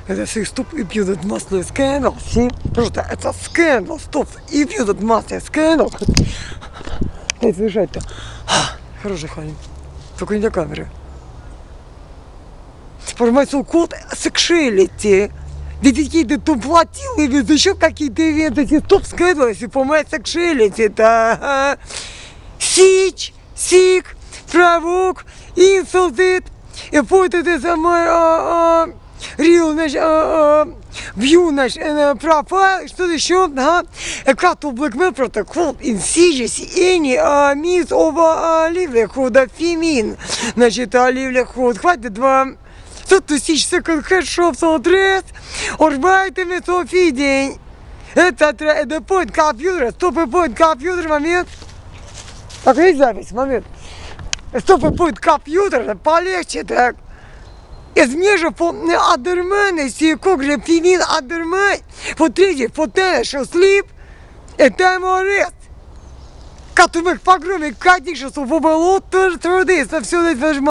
Это стоп, и пьют этот масло скандал, си? Просто это скандал, стоп, и пьют этот масло скандал. Эй, слышать-то. Хороший ханин. Только не на камере. Спормайсул код сексуалити. Ведь какие-то тут платилы, ведь еще какие-то ивенты, стоп, скандал, если помать сексуалити-то. Сич, сик, провок, инсултит. И вот это самое, Real, значит, view, значит, профайл, что-то еще, cut to blackmail protocol insidious any means of livelihood female. Значит, livelihood, хватит 200 second headshots address, орбайтами Софи день. Это point компьютера, стопы point компьютер, момент. Так, есть запись, момент. Стопы point компьютер, полегче так. Из межа по адермене, си когля пивин адермен, по третье, по тенешо слип, и там арест. Катумек погроме, кадишь, что в оболот, труды, со все это